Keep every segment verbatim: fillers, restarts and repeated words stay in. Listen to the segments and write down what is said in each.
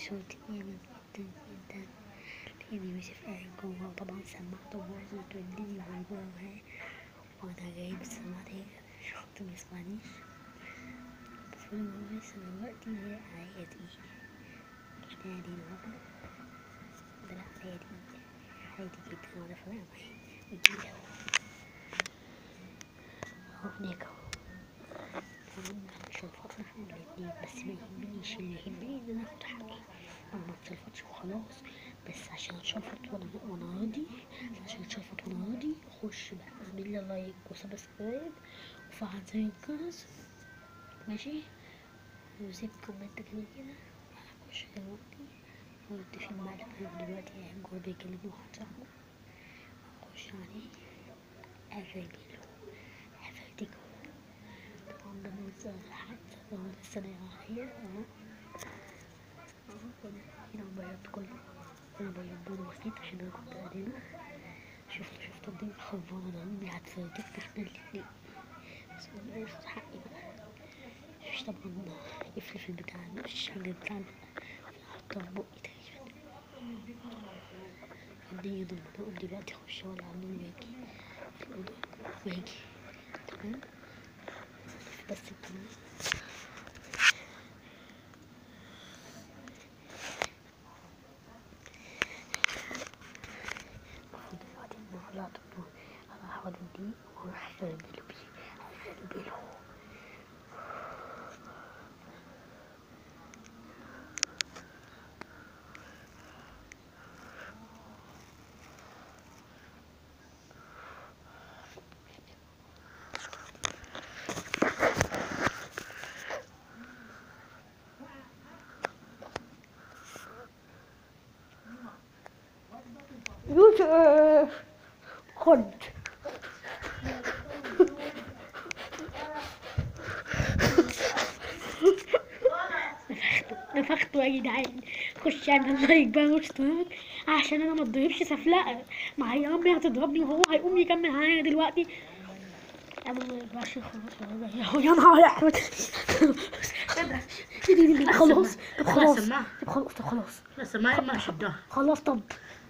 صوتي جامد جدا جدا، لأن يوسف قاعد جوا وطبعا سماعته باظت والدنيا بايظة معاه، وأنا جايب السماعة دي شخص ميسمعنيش. بس المهم بس دلوقتي عادي، احنا قاعدين اهو، ده لأ عادي عادي جدا ولا فارقة معايا. مجيلي اهو اهو هناك اهو، المهم مش هنفضل احنا الاتنين، بس ما يهمنيش، اللي يهمني ان انا اخد حقي او ما اتشلفتش وخلاص. بس عشان اتشلفت وانا وانا راضي، عشان اتشلفت وانا راضي، خش بقى اعمل لي لايك وسبسكرايب وفعل زر الجرس، ماشي، وسيب كومنت كده كده. هخش دلوقتي ارد في المقلب دلوقتي، قاعد جوا بيكلم واحد صاحبه، هخش عليه افرجله افرجله. طبعا ده منظر الحادثة اللي هو لسه نايم عليا اهو اهو، هنا بيض كله، هنا بيض لونه بسيط عشان انا كنت قاعدة. شفت شفت الدنيا خربانة، ده امي هتفرجنا احنا الاتنين، بس ربنا ياخد حقي بقى. مفيش طبعا قفل في البتاع، مفيش حاجة بتاع احطها في بقي تقريبا. الدنيا ضلمة، اقوم دلوقتي اخش اولع النور واجي في الأوضة واجي، تمام. بس الكلام المفروض دلوقتي ان انا ولعت النور، انا هحاول اديه واروح افرمله بيه، افرمله. يوسف خد نفخته يا جدعان. خش اعمل لايك بقى واشتراك عشان انا ما اتضربش سفلقه، ما هي امي هتضربني وهو هيقوم يكمل معايا دلوقتي. اعمل لايك بقى عشان خلاص يا نهار احمد. خلاص طب خلاص طب خلاص طب خلاص لا سماعي ما شدها خلاص. طب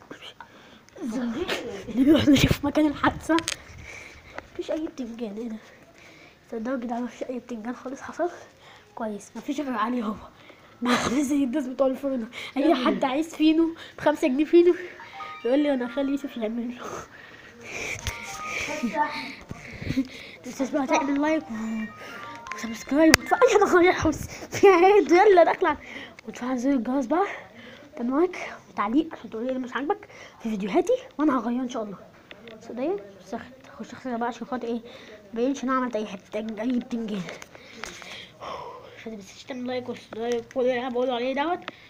نروح نشوف مكان الحادثة. مفيش أي بتنجان هنا، صدقوا يا جدعان مفيش أي بتنجان خالص حصل. كويس مفيش غير علي هو، ما زي الناس بتوع الفرن، أي حد عايز فينو بخمسة جنيه فينو يقول لي أنا أخلي يوسف يعمل له. متنساش بقى تعمل لايك وسبسكرايب وتفعل يا نهار في عيد، يلا داخلة وتفعل زر الجرس بقى، تعمل لايك وتعليق عشان تقولي لي مش عاجبك في فيديوهاتي وانا هغيره ان شاء الله. صدقني بس اخش اغسل بقى عشان خاطر ايه مبينش ان انا عملت اي حته اي بتنجان. فبس تعمل لايك وسبسكرايب كل اللي انا بقوله عليه دوت.